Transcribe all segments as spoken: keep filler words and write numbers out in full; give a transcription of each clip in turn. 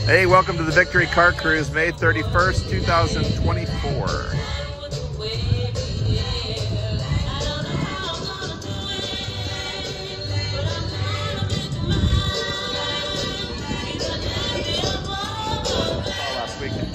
Hey, welcome to the Victory Car Cruise, May thirty-first, two thousand twenty-four. Last weekend.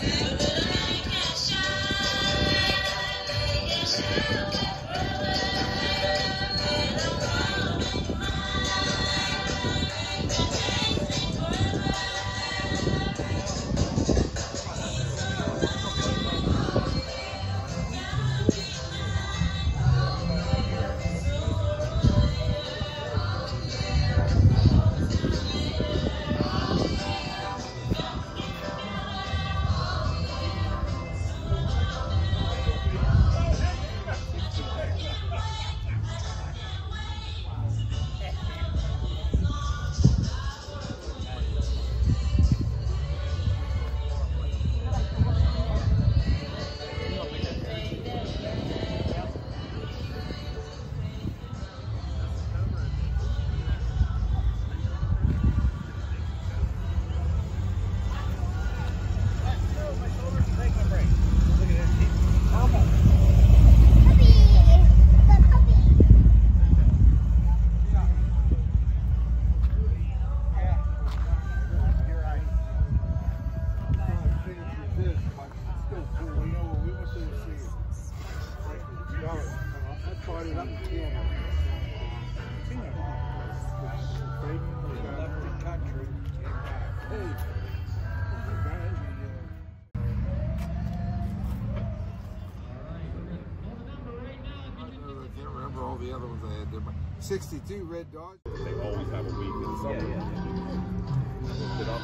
All the other ones I had there, but sixty-two Red Dodge. They always have a week in summer. Yeah, yeah. I looked it up.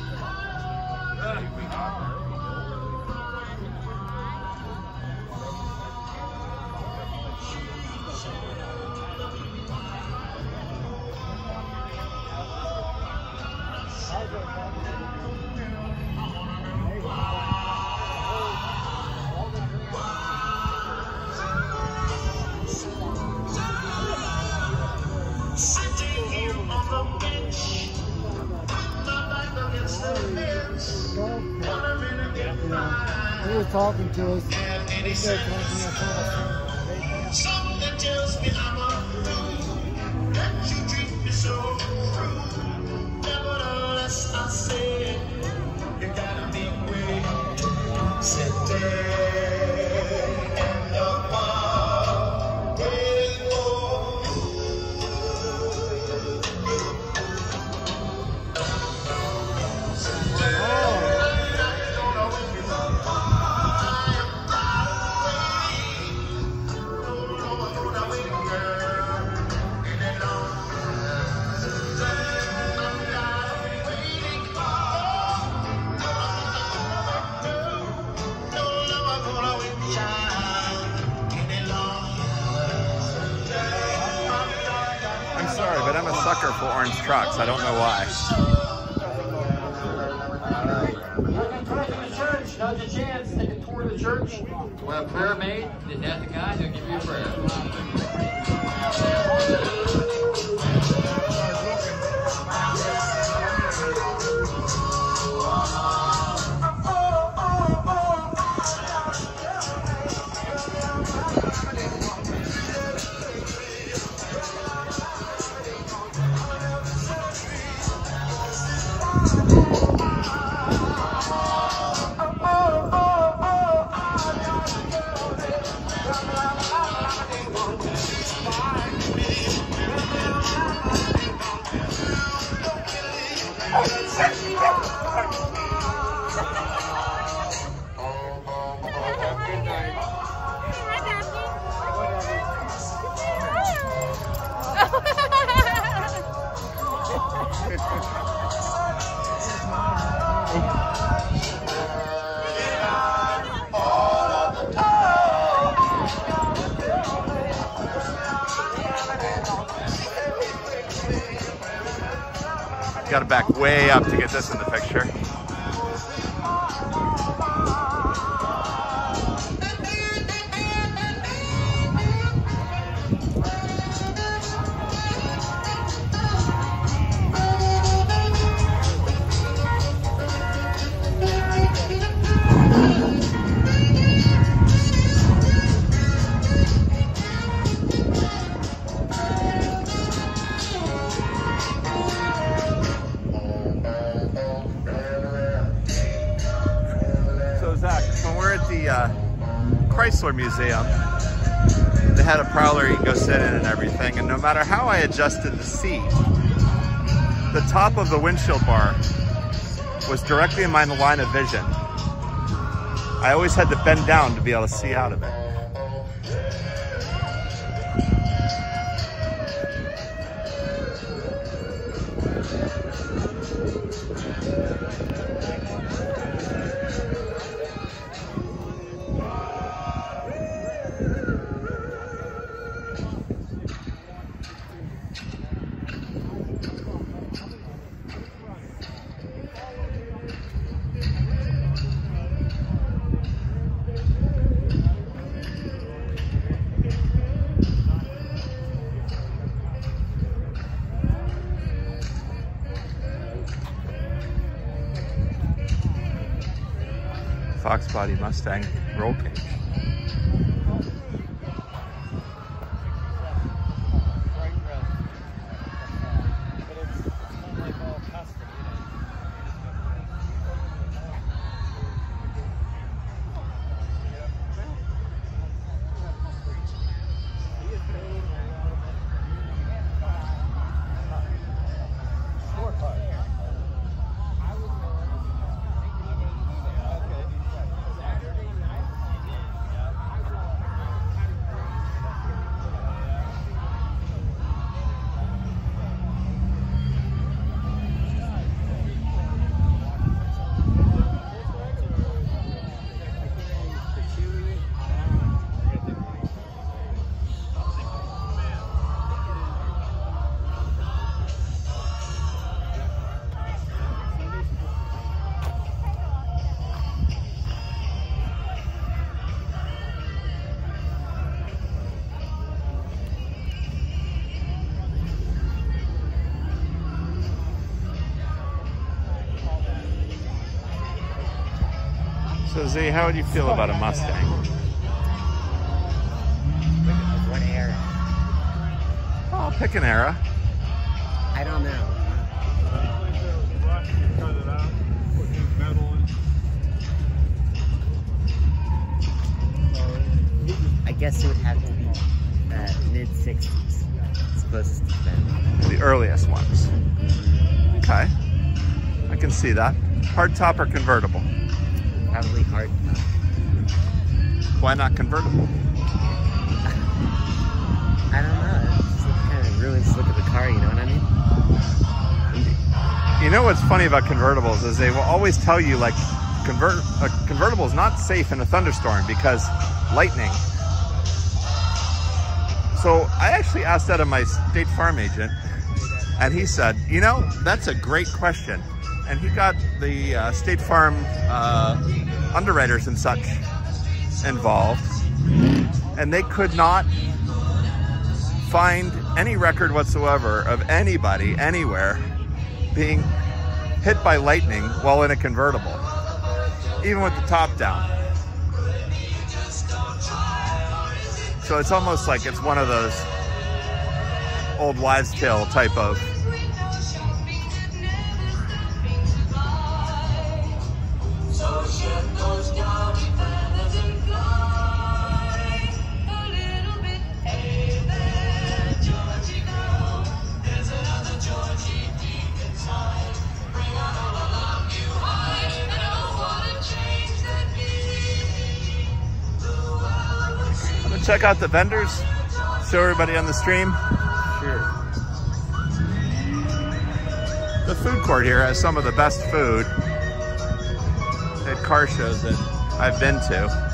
He was talking to us. He said something tells me I'm a fool that you treat me so cruel. Nevertheless, I say you gotta be great. Sit there in the bar, waiting for Sorry, but I'm a sucker for orange trucks. I don't know why. Church, now's your chance. Take a tour of the church. When a prayer made, just ask the guy, he'll give you a prayer. Got to back way up to get this in the picture. the uh, Chrysler Museum. They had a parlor you can go sit in and everything, and no matter how I adjusted the seat, the top of the windshield bar was directly in my line of vision. I always had to bend down to be able to see out of it. Fox body Mustang roll cage. So Z, how would you feel about a Mustang? What era? I'll pick an era. I don't know. I guess it would have to be uh, mid sixties. It's closest to them. The earliest ones. Okay. I can see that. Hardtop or convertible? Probably hard. Why not convertible? I don't know. It just kind of ruins the look of the car, you know what I mean? You know what's funny about convertibles is they will always tell you like convert a convertible is not safe in a thunderstorm because lightning. So I actually asked that of my State Farm agent, and he said, you know, that's a great question. And he got the uh, State Farm uh, underwriters and such involved, and they could not find any record whatsoever of anybody anywhere being hit by lightning while in a convertible, even with the top down. So it's almost like it's one of those old wives' tale type of check out the vendors, show everybody on the stream. Sure. The food court here has some of the best food at car shows that I've been to.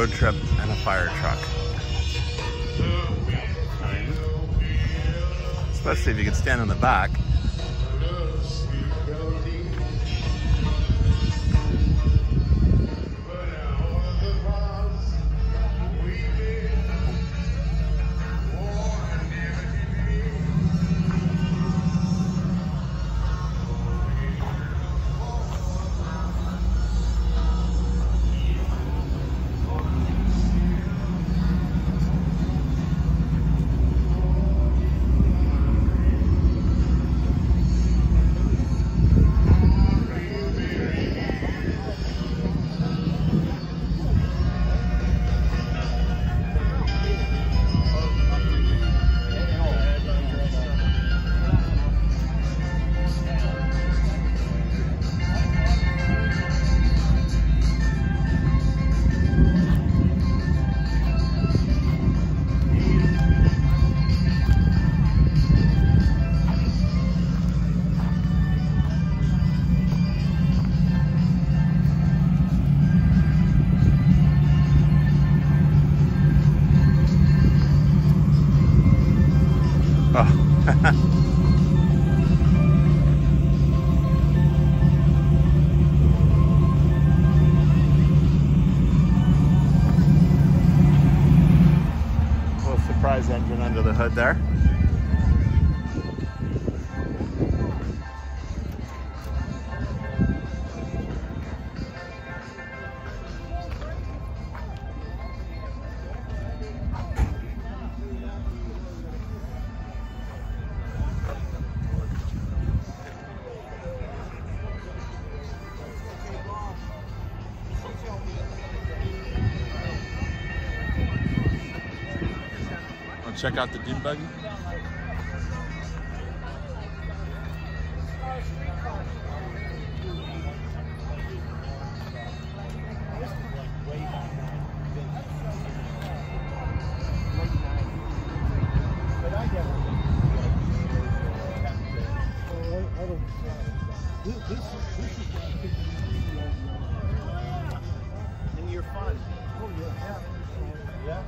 road trip and a fire truck. Especially if you could stand in the back. Little surprise engine under the hood there. Check out the dune buggy. And you're fun. Oh yeah. Yeah.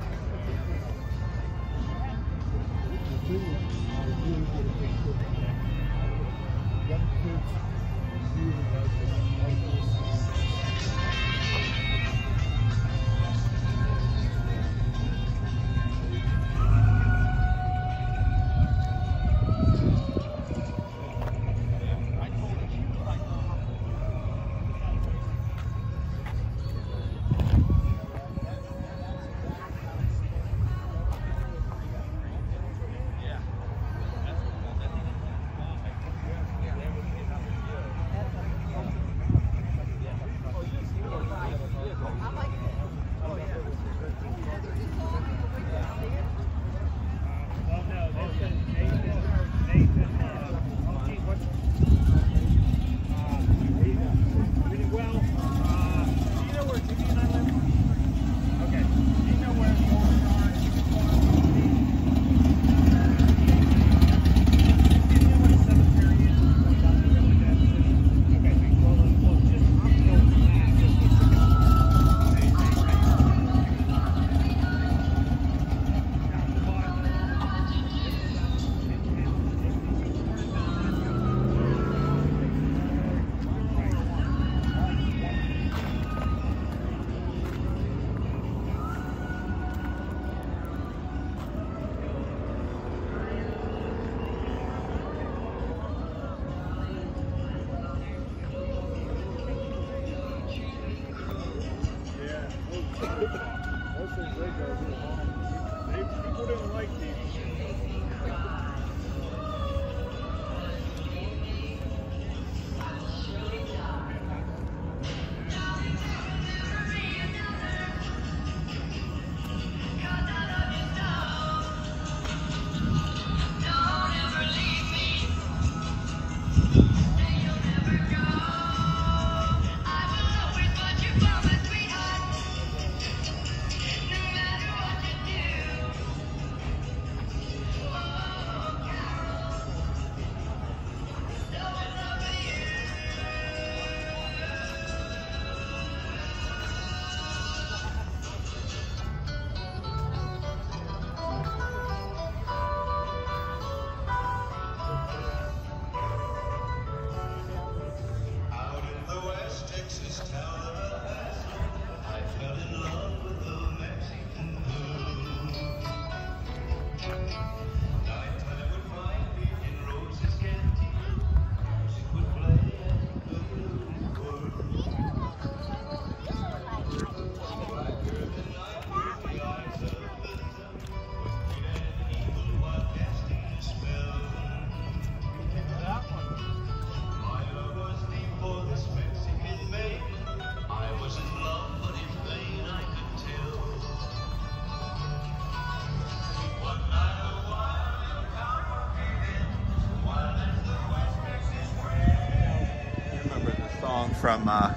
from uh,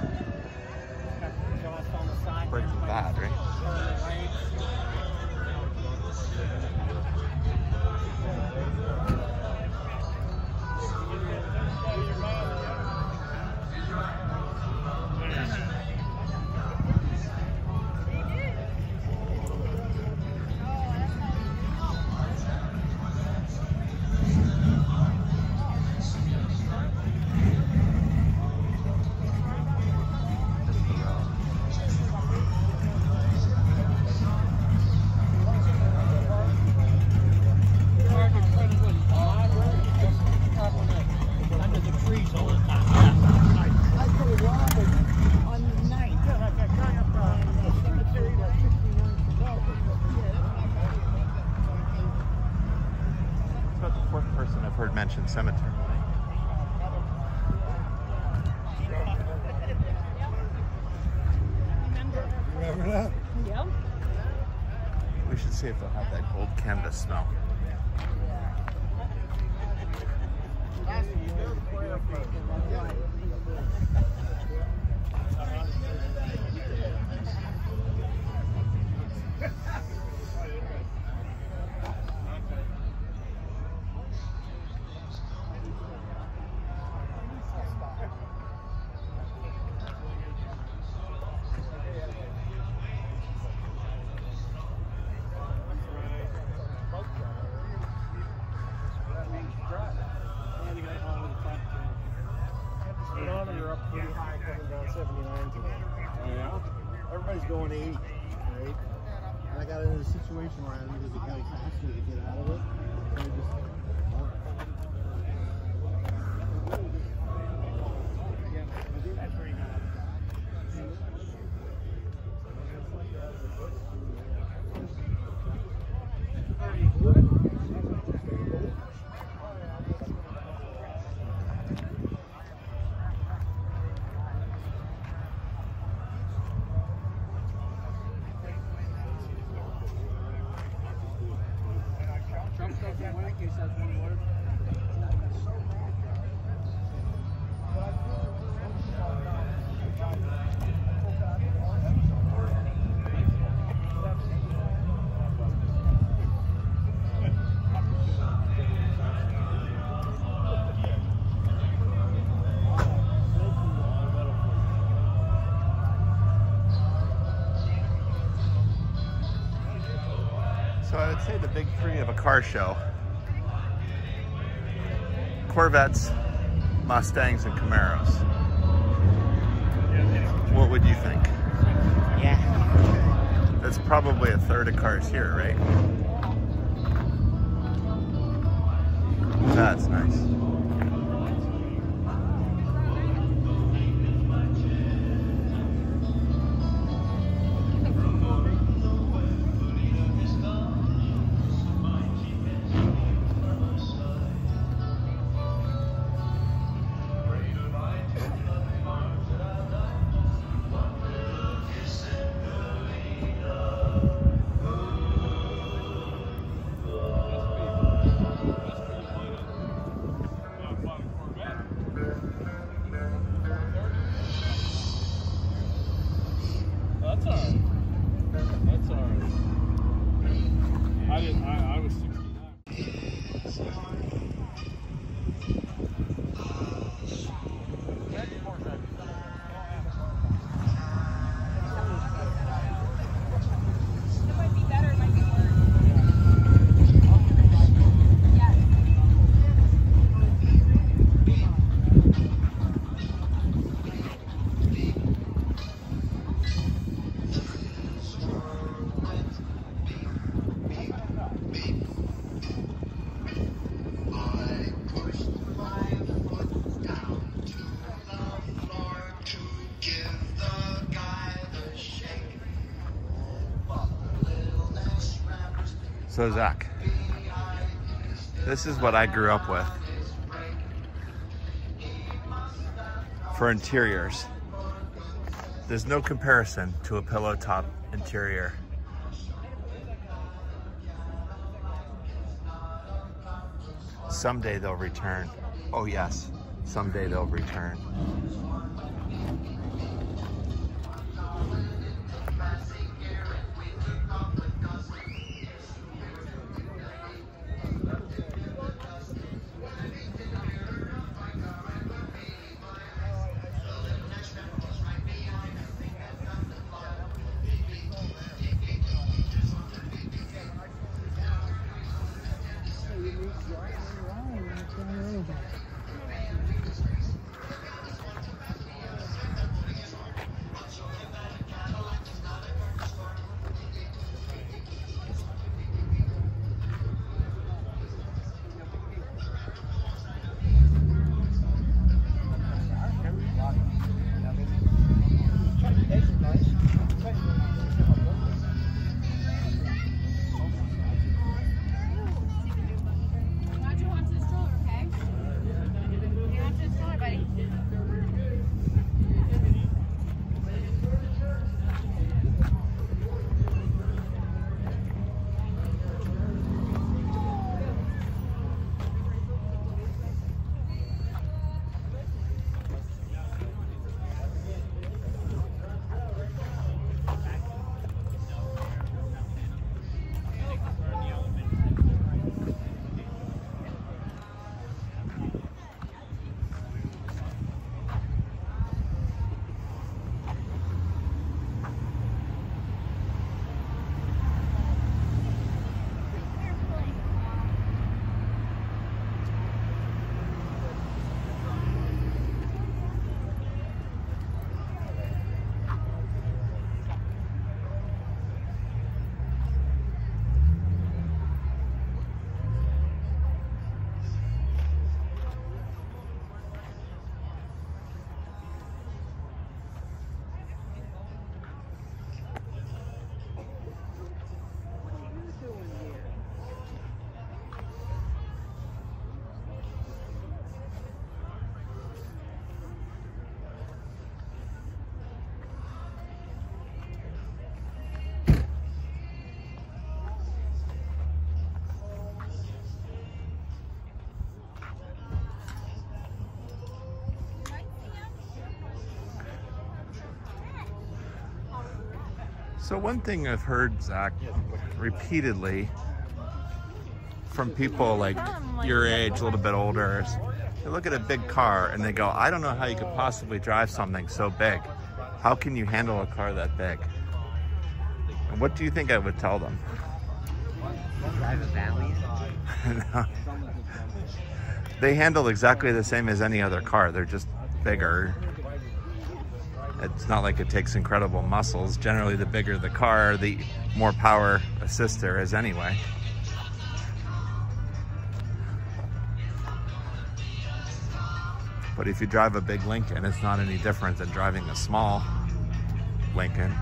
Breaking Bad, right? Mentioned cemetery. Remember that? Yep. We should see if they'll have that old canvas smell. Everybody's going eighty, right? And I got into a situation where I needed to kind of faster to get out of it. And I just, So I would say the big three of a car show: Corvettes, Mustangs, and Camaros. What would you think? Yeah. That's probably a third of cars here, right? That's nice. That's alright. That's alright. I didn't. I, I was sixty-nine. It might be better, it might be worse. Yes. So Zach, this is what I grew up with for interiors. There's no comparison to a pillow top interior. Someday they'll return. Oh yes, someday they'll return. So one thing I've heard, Zach, repeatedly from people like your age, a little bit older, is they look at a big car and they go, I don't know how you could possibly drive something so big. How can you handle a car that big? And what do you think I would tell them? Drive a Valley. No. They handle exactly the same as any other car. They're just bigger. It's not like it takes incredible muscles. Generally, the bigger the car, the more power assist there is anyway. But if you drive a big Lincoln, it's not any different than driving a small Lincoln.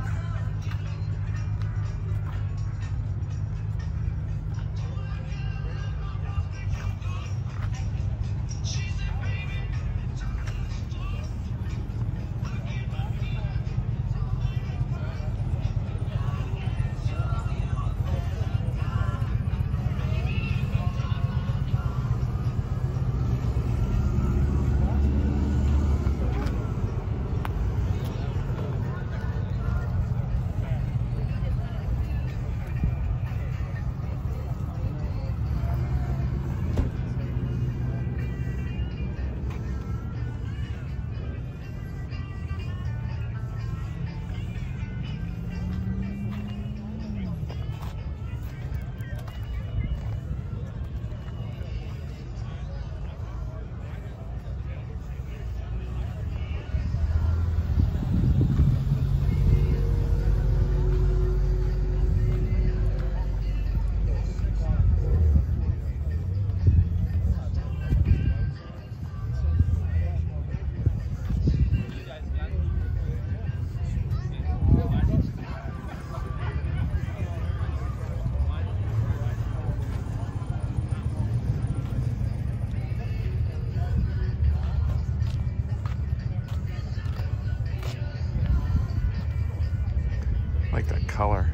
Like that color.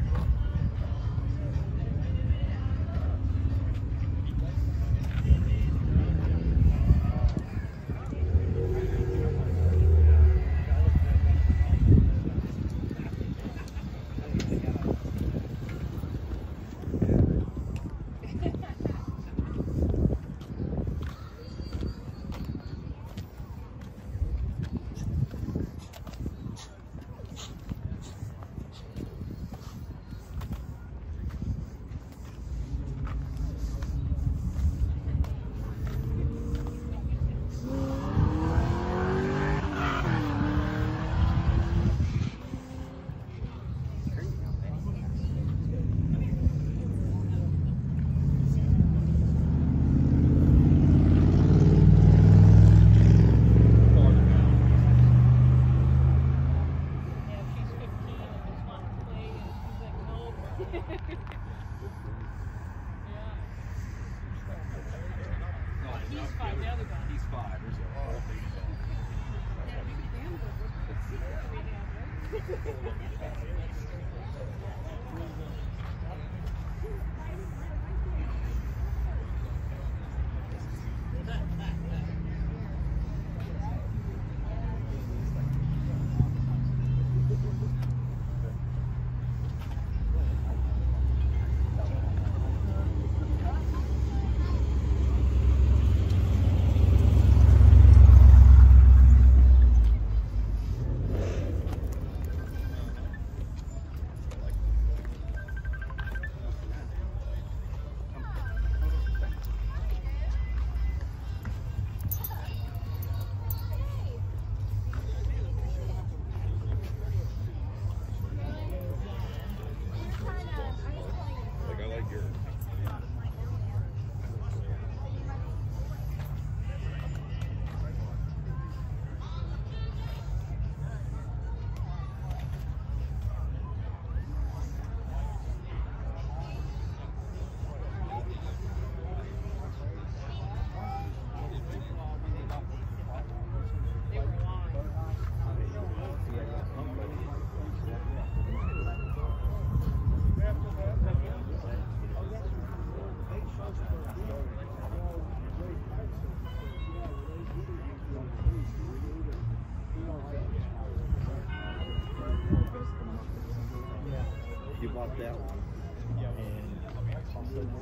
bought that one. And tossed it.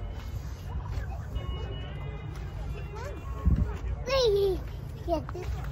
Get this.